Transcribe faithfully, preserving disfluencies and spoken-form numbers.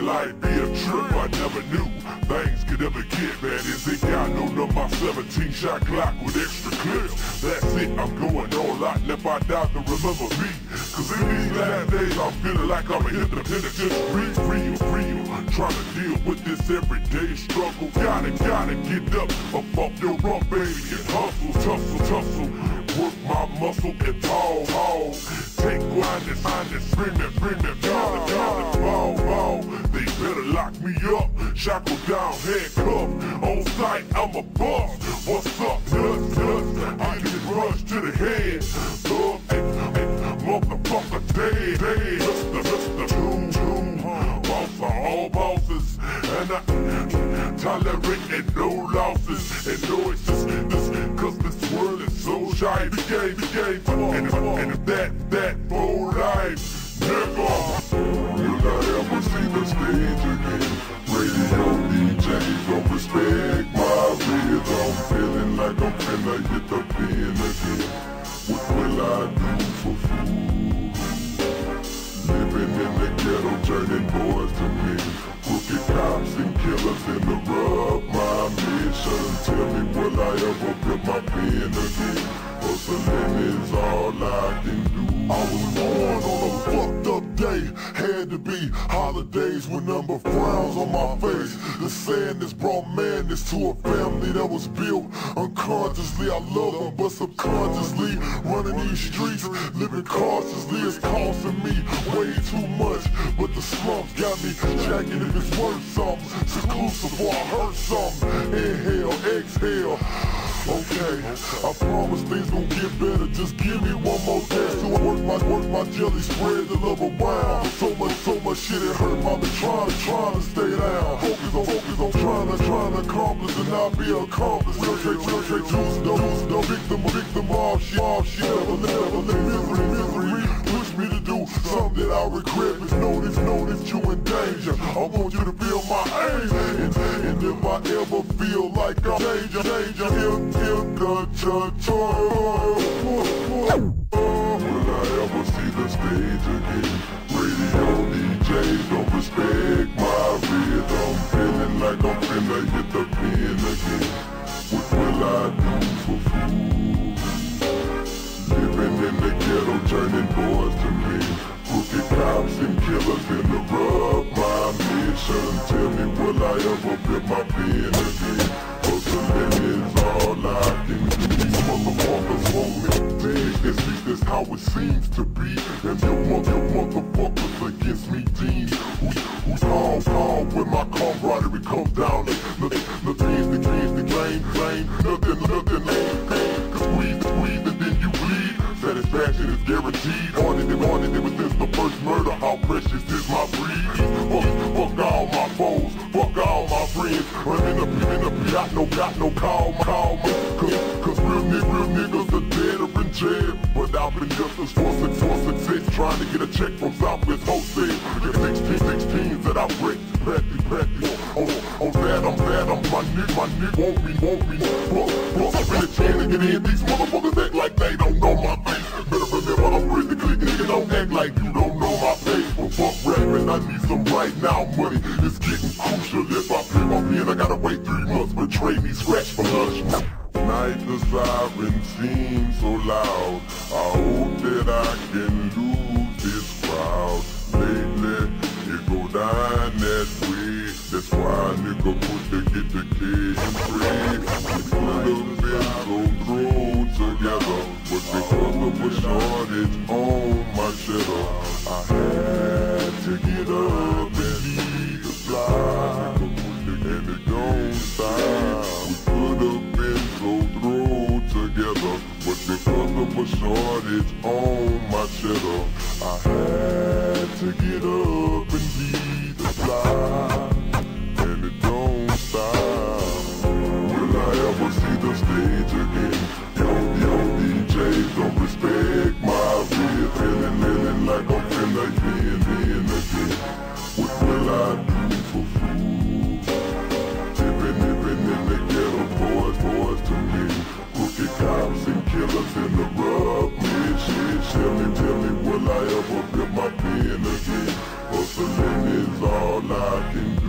life be a trip, I never knew things could ever get bad as it got. No number seventeen shot Glock with extra clips. That's it, I'm going all out, left I die to remember me. Cause in these last days I'm feeling like I'm a hit the penitentiary. Free, free, free, trying to deal with this everyday struggle. Gotta, gotta get up, up off your rump, baby, and hustle, tussle, tussle. Work my muscle and tall, tall. Take grind and find and scream and bring me down, down and ball, ball. They better lock me up, shackle down, handcuffed. On sight, I'm a boss. What's up, nuts, nuts? I get rushed to the head. Love and, and motherfucker dead, dead. Mister, Mister Toon, Toon. Boss are all bosses. And I tolerate and no losses. And no existence, cause this world is so shy. The game, the game, and if, and if that, that full life, nigga. Will I ever see the stage again? Radio D Js don't respect my rhythm. Feeling like I'm finna hit the pen again. What will I do for food? Living in the ghetto, turning boys to men. Crooked cops and killers in the rub. My mission, tell me will I ever put my pen again? Hustling is all I can do. I was born on a fucked up day. Had to be holidays with number frowns on my face. The sadness brought madness to a family that was built unconsciously. I love them, but subconsciously running these streets, living cautiously is costing me way too much. But the slumps got me jacking if it's worth something. Seclusive or I hurt something. Inhale, exhale. Okay, I promise things gon' get better. Just give me one more chance to work my work my jelly spread the love around. So much, so much shit it hurt. I've been trying to, trying to stay down. Focus on, focus on trying to, trying to accomplish and not be accomplished. Real straight, real straight, juice, the juice, the victim, victim of shit, of shit. Never, never let misery, misery push me to do something that I regret. But know this, know this, you in danger. I want you to feel my aim, and, and if I ever feel like I'm danger, danger, if, if the judge. Will I ever see the stage again? Radio D Js don't respect my rhythm. Feeling like I'm finna hit the pen again. What will I do for food? Living in the ghetto, turning boys to men. Crooked cops and killers in the rub. My mission, tell me will I ever put my pen again? Hustling is all I can do. These motherfuckers want me dead. At least that's how it seems to be. And your mother, motherfuckers against me teams. Who's, who's call, call when my camaraderie comes down. Nothing, nothing's the case, the game, claim. Nothing, nothing, nothing. Cause squeeze, squeeze, and then you bleed. Satisfaction is guaranteed. Haunted and haunted ever since the first murder. How precious is my breed? Fuck, fuck all my foes. Fuck all my friends. I'm in the, in the, got no, got no call, call me. Cause, cause real, real niggas are dead or in jail. But I've been justice for success, for success. Trying to get a check from Southwest Wholesale. Get sixteen, sixteens that I break. Practice, practice. On, on that, I'm that, I'm my nigga, my nigga won't be, won't be. Plus, plus, I'm really trying to get in. These motherfuckers act like they don't know my face. Better remember I'm critically nigga, don't act like you don't know my face. But fuck rapping, I need some right now money. It's getting crucial. If I pay my pen, I gotta wait three months. Betray me, scratch for lunch. Night the siren seems so loud. I hope that I can lose this crowd. Lately, it go down that way. That's why a nigga put the get the kid in free. We could have been so thrown together, but because of a shortage on my cheddar, I had to get up and leave the fly. And it don't stop. We could have been so thrown together, but because of a shortage on my cheddar, I had to get up and leave the fly. And it don't stop. Will I ever see the stage again? Yo, yo, D Js don't respect my rhythm. Feeling, feeling like I'm finna win, win again. What will I do for food? Tipping, nipping in the ghetto, boys, boys to me. Crooked cops and killers in the rub. Man, shit, tell me, tell me, will I ever feel my pen again? Hustling is all I can do.